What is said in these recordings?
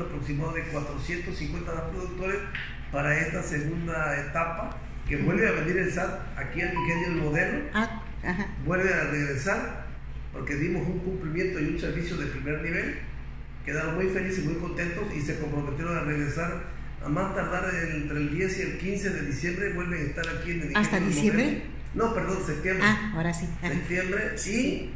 aproximado de 450 más productores para esta segunda etapa, que vuelve a venir el SAT aquí al Ingenio del Modelo, vuelve a regresar, porque dimos un cumplimiento y un servicio de primer nivel, quedaron muy felices y muy contentos y se comprometieron a regresar a más tardar entre el 10 y el 15 de diciembre, vuelven a estar aquí en el Ingenio ¿Hasta del diciembre? Modelo. No, perdón, septiembre. Ahora sí. Septiembre, y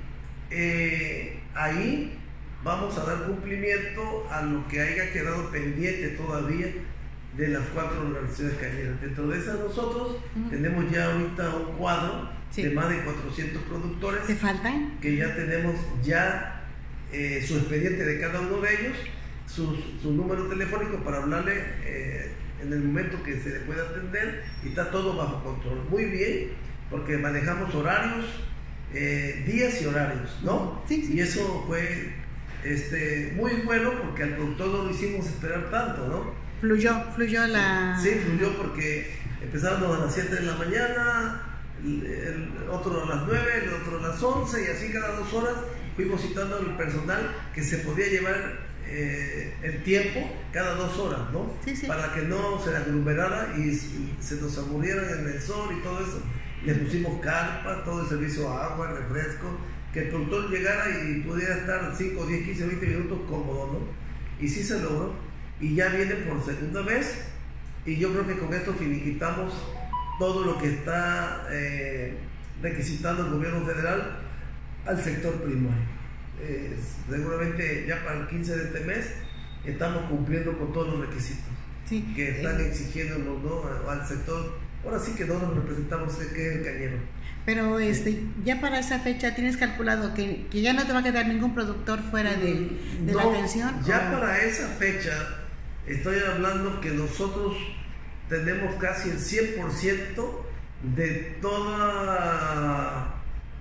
ahí vamos a dar cumplimiento a lo que haya quedado pendiente todavía de las 4 organizaciones cañeras. Dentro de esas nosotros tenemos ya ahorita un cuadro de más de 400 productores. ¿Te faltan? Que ya tenemos ya su expediente de cada uno de ellos, su número telefónico para hablarle en el momento que se le pueda atender, y está todo bajo control. Muy bien, porque manejamos horarios, días y horarios, ¿no? Sí. Y eso fue muy bueno, porque al productor no lo hicimos esperar tanto, ¿no? Fluyó la... Sí, fluyó, porque empezábamos a las 7 de la mañana, el otro a las 9, el otro a las 11, y así cada 2 horas fuimos citando al personal que se podía llevar el tiempo cada 2 horas, ¿no? Sí. Para que no se aglomerara y se nos aburrieran en el sol y todo eso. Le pusimos carpas, todo el servicio a agua, refresco, que el productor llegara y pudiera estar 5, 10, 15, 20 minutos cómodo, ¿no? Y sí se logró, y ya viene por segunda vez, y yo creo que con esto finiquitamos todo lo que está requisitando el gobierno federal al sector primario. Seguramente ya para el 15 de este mes estamos cumpliendo con todos los requisitos que están exigiéndonos, ¿no? Al sector. Ahora sí que no nos representamos, que es el cañero. Pero ya para esa fecha tienes calculado que ya no te va a quedar ningún productor fuera de la atención. Ya para esa fecha estoy hablando que nosotros tenemos casi el 100% de toda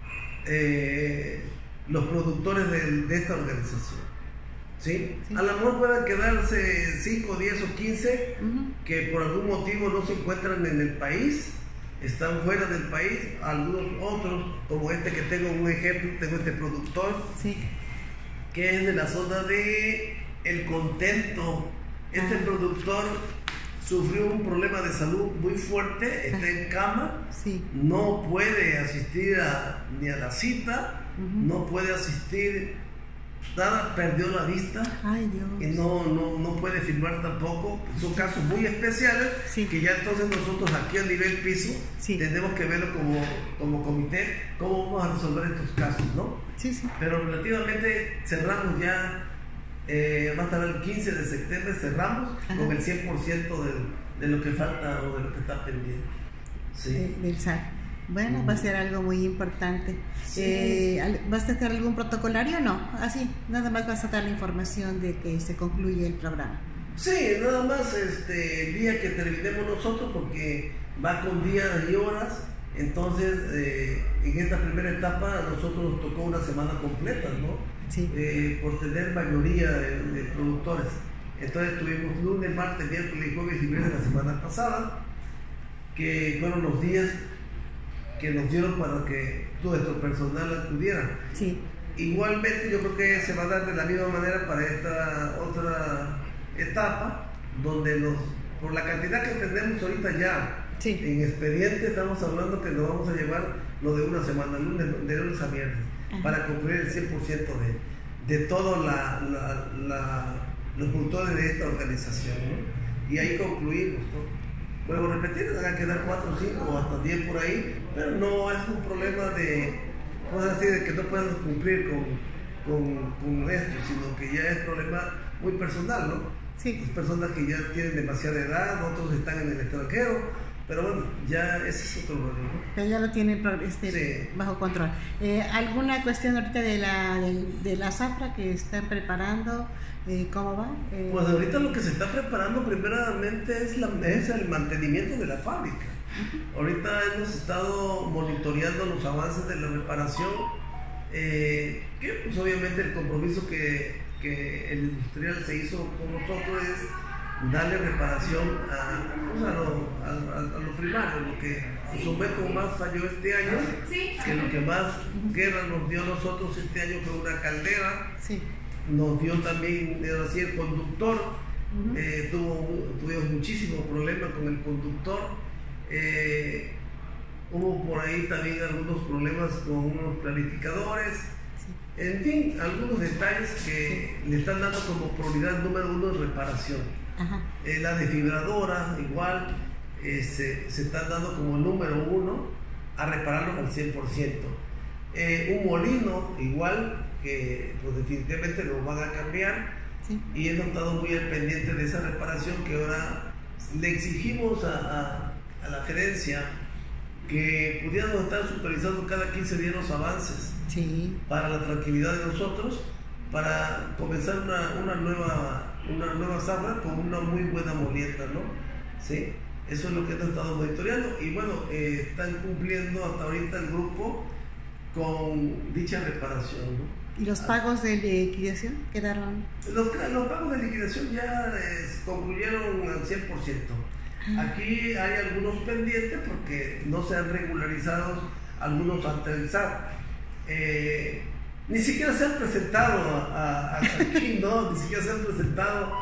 los productores de esta organización. ¿Sí? A lo mejor puedan quedarse 5, 10 o 15 que por algún motivo no se encuentran en el país, están fuera del país. Algunos otros, como este que tengo un ejemplo, tengo este productor que es de la zona de El Contento. Este productor sufrió un problema de salud muy fuerte, está en cama, no puede asistir ni a la cita, no puede asistir nada, perdió la vista. Ay, Dios. Y no puede firmar tampoco. Son casos muy especiales que ya entonces nosotros aquí a nivel piso tenemos que verlo como comité, cómo vamos a resolver estos casos, ¿no? Pero relativamente cerramos ya, más tarde el 15 de septiembre cerramos con el 100% de lo que falta o de lo que está pendiente. Del SAT. Bueno, va a ser algo muy importante. ¿Vas a sacar algún protocolario o no? Así, nada más vas a dar la información de que se concluye el programa. Sí, nada más el día que terminemos nosotros, porque va con días y horas. Entonces, en esta primera etapa a nosotros nos tocó una semana completa, ¿no? Por tener mayoría de productores. Entonces tuvimos lunes, martes, miércoles, jueves y viernes de la semana pasada, que fueron los días que nos dieron para que todo nuestro personal acudiera. Igualmente yo creo que se va a dar de la misma manera para esta otra etapa, donde por la cantidad que tenemos ahorita ya en expediente, estamos hablando que nos vamos a llevar lo de una semana, de lunes a viernes, para cumplir el 100% de todos los productores de esta organización, ¿no? Y ahí concluimos, ¿no? Vuelvo a repetir, van a quedar 4, 5 o hasta 10 por ahí, pero no es un problema de que no puedan cumplir con esto, sino que ya es problema muy personal, ¿no? Hay personas que ya tienen demasiada edad, otros están en el extranjero, pero bueno, ya ese es otro rollo, ¿no? Pero ya lo tienen bajo control. ¿Alguna cuestión ahorita de la zafra que están preparando? ¿Cómo va? Pues ahorita lo que se está preparando primeramente es el mantenimiento de la fábrica. Ahorita hemos estado monitoreando los avances de la reparación, que pues obviamente el compromiso que el industrial se hizo con nosotros es darle reparación a lo primario, lo que Someco más falló este año, que lo que más guerra nos dio a nosotros este año fue una caldera nos dio también, así, el conductor. Tuvimos muchísimos problemas con el conductor. Hubo por ahí también algunos problemas con unos planificadores. En fin, algunos detalles que le están dando como prioridad número 1 de reparación. La desfibradora igual se están dando como número 1 a repararlos al 100%. Un molino igual que pues definitivamente lo van a cambiar. Y hemos estado muy al pendiente de esa reparación, que ahora le exigimos a la gerencia que pudiéramos estar supervisando cada 15 días los avances para la tranquilidad de nosotros, para comenzar una nueva zafra con una muy buena molienda, ¿no? ¿Sí? Eso es lo que hemos estado monitoreando y bueno, están cumpliendo hasta ahorita el grupo con dicha reparación, ¿no? ¿Y los pagos de liquidación quedaron? Los pagos de liquidación ya concluyeron al 100%. Aquí hay algunos pendientes porque no se han regularizado algunos ante el SAT. Ni siquiera se han presentado aquí, ¿no? Ni siquiera se han presentado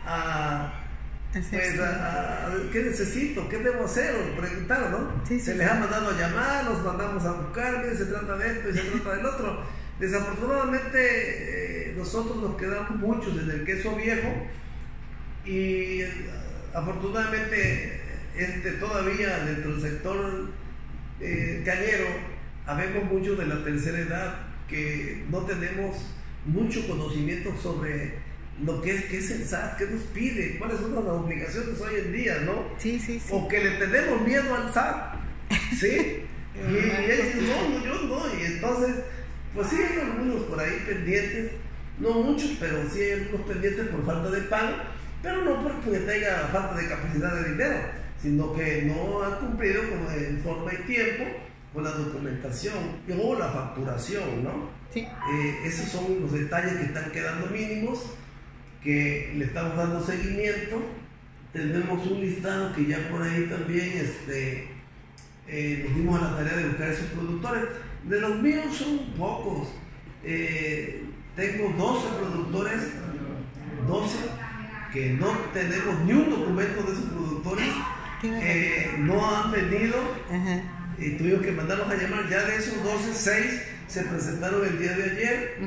¿qué necesito? ¿Qué debo hacer? O preguntar, ¿no? Se les ha mandado a llamar, los mandamos a buscar, se trata de esto y se trata del otro. Desafortunadamente nosotros nos quedamos muchos en el queso viejo y afortunadamente todavía dentro del sector cañero habemos muchos de la tercera edad que no tenemos mucho conocimiento sobre lo que es el SAT, qué nos pide, cuáles son las obligaciones hoy en día, ¿no? O que le tenemos miedo al SAT, ¿sí? Y ellos no, yo no, y entonces pues sí hay algunos por ahí pendientes, no muchos, pero sí hay algunos pendientes por falta de pago, pero no porque tenga falta de capacidad de dinero, sino que no han cumplido como en forma y tiempo con la documentación o la facturación, ¿no? Esos son los detalles que están quedando mínimos, que le estamos dando seguimiento. Tenemos un listado que ya por ahí también nos dimos a la tarea de buscar esos productores. De los míos son pocos. Tengo 12 productores, 12 que no tenemos ni un documento de esos productores, no han venido. Tuvimos que mandarlos a llamar. Ya de esos 12, 6 se presentaron el día de ayer,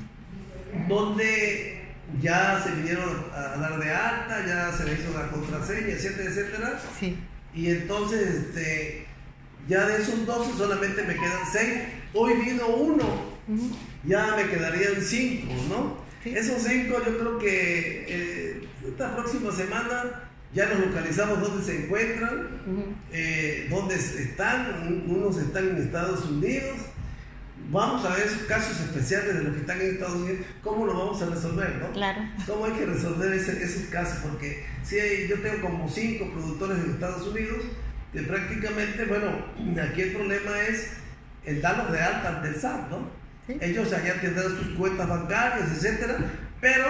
donde ya se vinieron a dar de alta, ya se le hizo la contraseña, etcétera, etcétera. Y entonces ya de esos 12 solamente me quedan 6. Hoy vino uno, ya me quedarían 5, ¿no? Esos 5 yo creo que esta próxima semana ya nos localizamos dónde se encuentran, dónde están. Unos están en Estados Unidos. Vamos a ver esos casos especiales de los que están en Estados Unidos, cómo lo vamos a resolver, ¿no? Cómo hay que resolver esos casos, porque sí, yo tengo como 5 productores en Estados Unidos que prácticamente, bueno, aquí el problema es el darlos de alta ante el SAT, ¿no? Ellos allá tendrán sus cuentas bancarias, etcétera, pero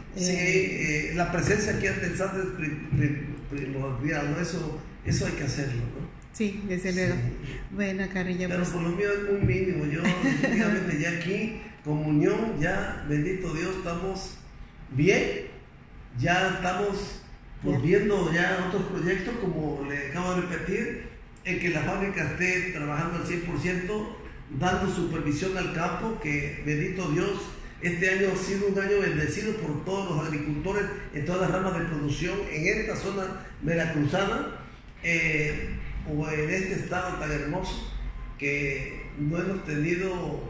la presencia aquí ante el SAT es primordial, ¿no? Eso hay que hacerlo, ¿no? Sí, desde luego. Bueno, Carrillo, pero por lo mío es muy mínimo. Yo definitivamente ya aquí, comunión, ya, bendito Dios, estamos bien. Ya estamos viendo ya otros proyectos, como le acabo de repetir, en que la fábrica esté trabajando al 100%, dando supervisión al campo, que bendito Dios, este año ha sido un año bendecido por todos los agricultores en todas las ramas de producción en esta zona veracruzana, o en este estado tan hermoso, que no hemos tenido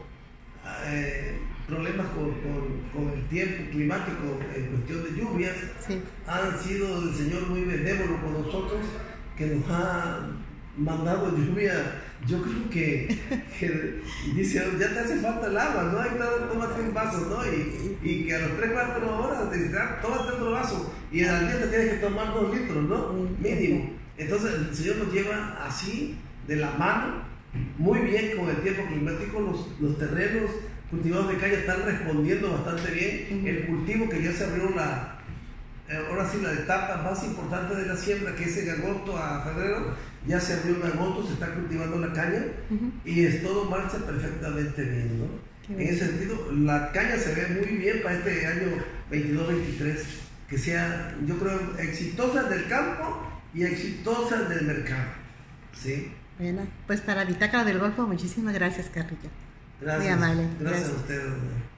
problemas con el tiempo climático en cuestión de lluvias. Han sido el Señor muy benévolo con nosotros, que nos ha mandado lluvia. Yo creo que dice, ya te hace falta el agua, ¿no? Ahí tómate un vaso, ¿no? Y que a las 3-4 horas te dice, tómate otro vaso, y al día te tienes que tomar 2 litros, ¿no? Mínimo. Entonces el Señor nos lleva así, de la mano, muy bien con el tiempo climático. Los terrenos cultivados de caña están respondiendo bastante bien. El cultivo que ya se abrió ahora sí la etapa más importante de la siembra, que es en agosto a febrero, ya se abrió en agosto, se está cultivando la caña y todo marcha perfectamente bien, ¿no? En ese sentido, la caña se ve muy bien para este año 22-23, que sea, yo creo, exitosa del campo y exitosa del mercado. ¿Sí? Bueno, pues para Bitácora del Golfo, muchísimas gracias, Carrillo. Gracias. Muy amable. Gracias a ustedes.